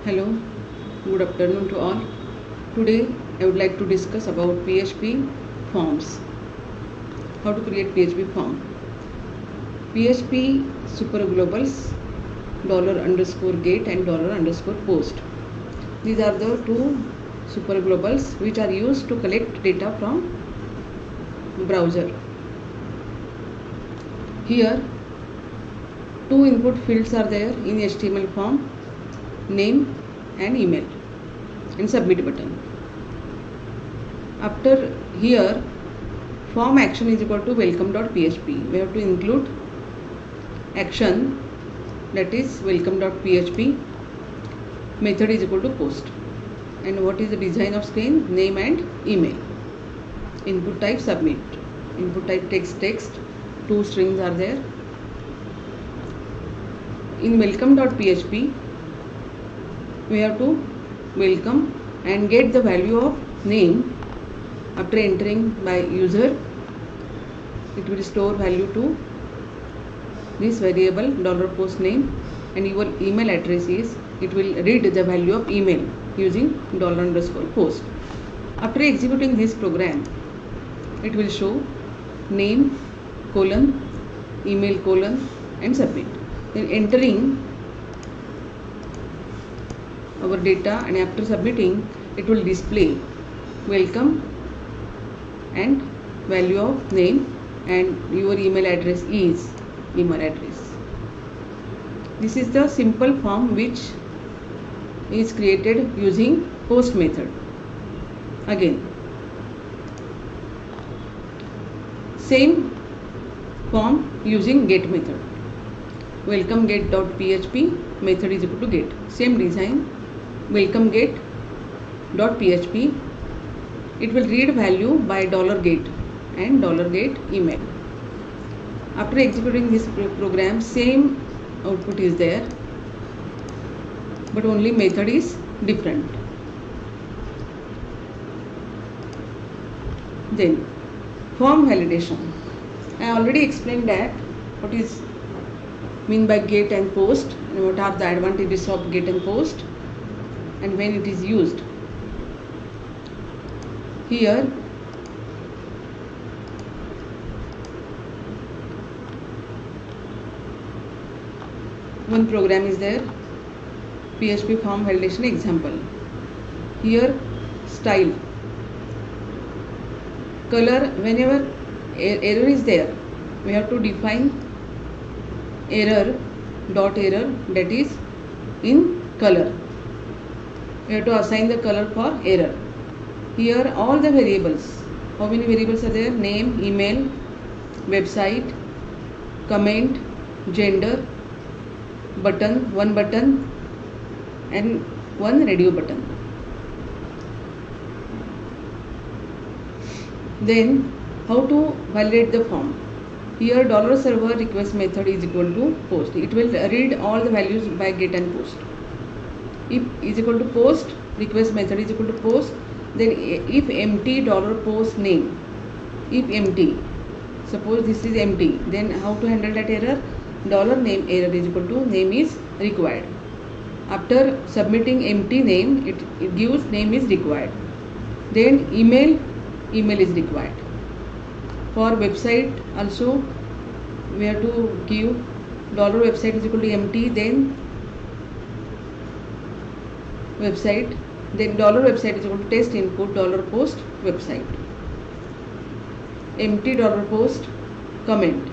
Hello, good afternoon to all. Today I would like to discuss about PHP forms. How to create PHP form. PHP superglobals $_get and $_post. These are the two superglobals which are used to collect data from browser. Here two input fields are there in HTML form, name and email, and submit button. After here form action is equal to welcome.php. We have to include action, that is welcome.php. Method is equal to post. And what is the design of screen? Name and email. Input type submit. Input type text. Two strings are there. In welcome.php we have to welcome and get the value of name. After entering by user, it will store value to this variable $post name, and your email address is, it will read the value of email using $_post. After executing this program, it will show name colon email colon and submit. Then entering our data, and after submitting it will display welcome and value of name, and your email address is email address. This is the simple form which is created using post method. Again same form using get method. Welcome get.php method is equal to get. Same design. Welcome get.php, it will read value by $get and $get email. After executing this program, same output is there, but only method is different. Then form validation. I already explained that what is mean by get and post, and what are the advantages of get and post, and when it is used. Here one program is there, PHP form validation example. Here style, color. Whenever error is there, we have to define error, that is in color. We have to assign the color for error. Here all the variables, how many variables are there? Name, email, website, comment, gender, button, one button and one radio button. Then how to validate the form? Here $server request method is equal to post. It will read all the values by get and post. If is equal to post, request method is equal to post. Then if empty $post name, if empty, suppose this is empty, then how to handle that error? $name error is equal to name is required. After submitting empty name, it gives name is required. Then email is required. For website also we have to give $website is equal to empty, then website, then $website is equal to test input $post website, empty $post comment,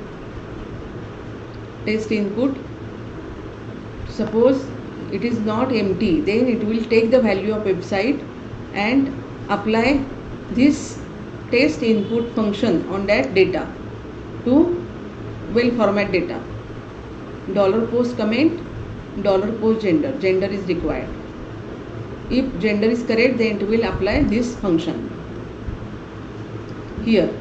test input. Suppose it is not empty, then it will take the value of website and apply this test input function on that data to well format data. $post comment, $post gender is required. If gender is correct, then it will apply this function. Here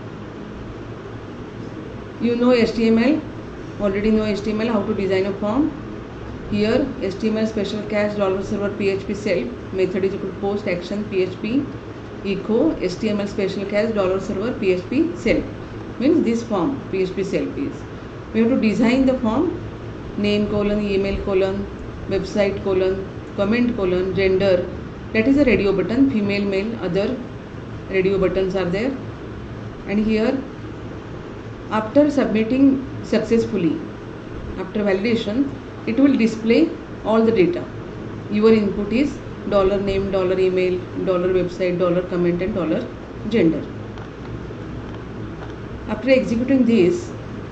you know HTML, already know HTML, how to design a form. Here HTML special cache $server PHP self method is equal to post action PHP echo HTML special cache $server PHP self, means this form PHP self is. We have to design the form, name colon email colon website colon comment colon gender, that is a radio button, female, male, other radio buttons are there. And here after submitting successfully, after validation, it will display all the data. Your input is $name, $email, $website, $comment and $gender. After executing this,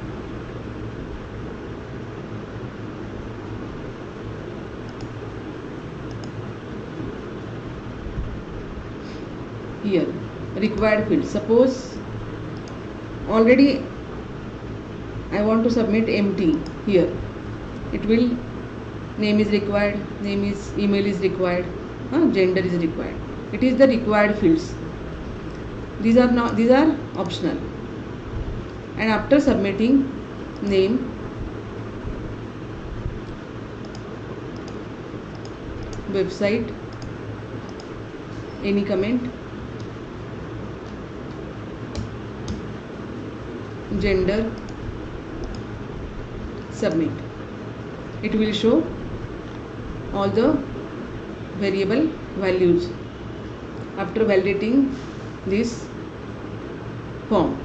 here required field, suppose already I want to submit empty, here it will name is required, email is required, gender is required. It is the required fields. These are optional. And after submitting name, website, any comment, gender, submit. It will show all the variable values after validating this form.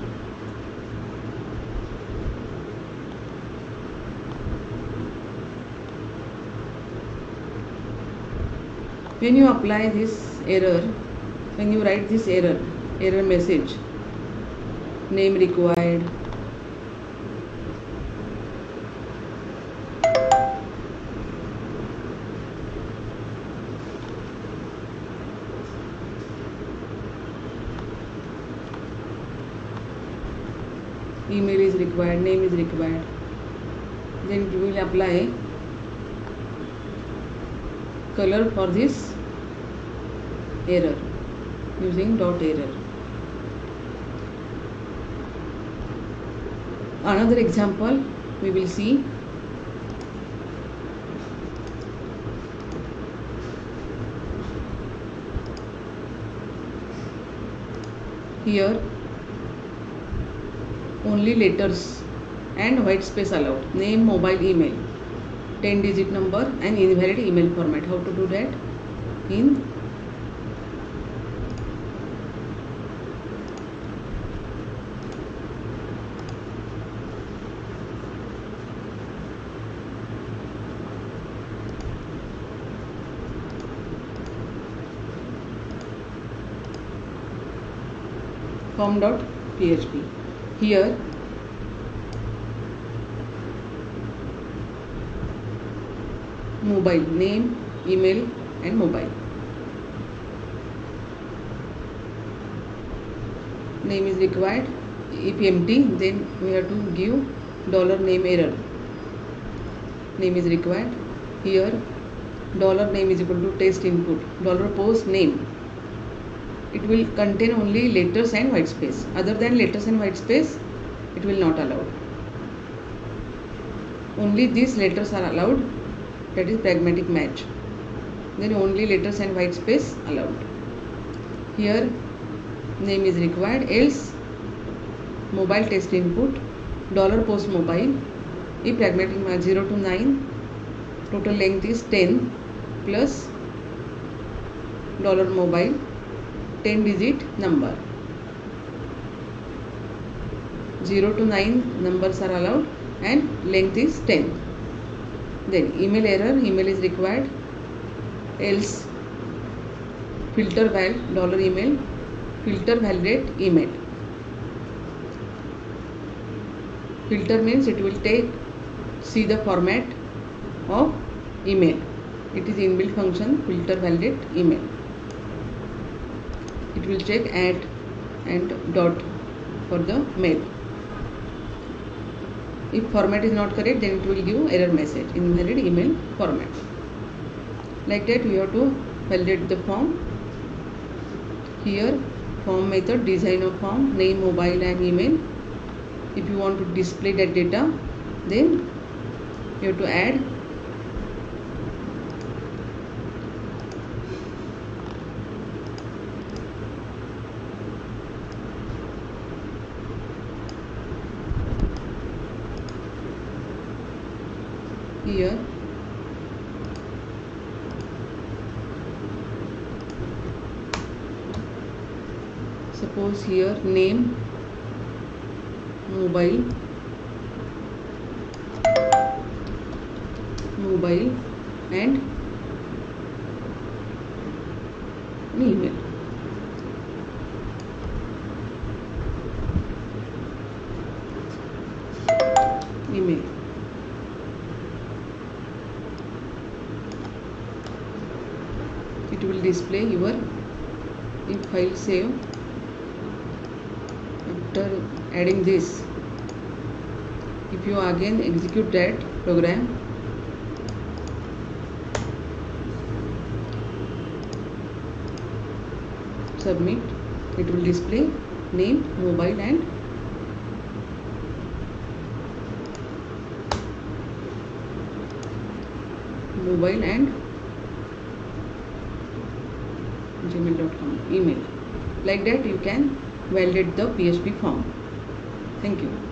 When you apply this error, when you write this error message, name required, email is required, name is required, then you will apply color for this error using dot error. Another example we will see. Here only letters and white space allowed, name, mobile, email, 10-digit number and invalid email format. How to do that? In form.php. Here mobile, name, email and mobile. Name is required. If empty, then we have to give $name error. Name is required. Here $name is equal to test input, $post name. It will contain only letters and white space. Other than letters and white space, it will not allow. Only these letters are allowed, that is pragmatic match. Then only letters and white space allowed. Here name is required, else mobile test input, $post mobile. If pragmatic match 0 to 9, total length is 10 plus $mobile, 10-digit number. 0 to 9 numbers are allowed and length is 10. Then email error, email is required, else filter val $email, filter validate email. Filter means it will see the format of email. It is inbuilt function, filter validate email. It will check at and dot for the mail. If format is not correct, then it will give error message, invalid email format. Like that we have to validate the form. Here form method, design of form, name, mobile and email. If you want to display that data, then you have to add here Suppose here name, mobile and email. It will display your file save. After adding this, if you again execute that program, submit, it will display name, mobile and gmail.com email. Like that you can validate the PHP form. Thank you.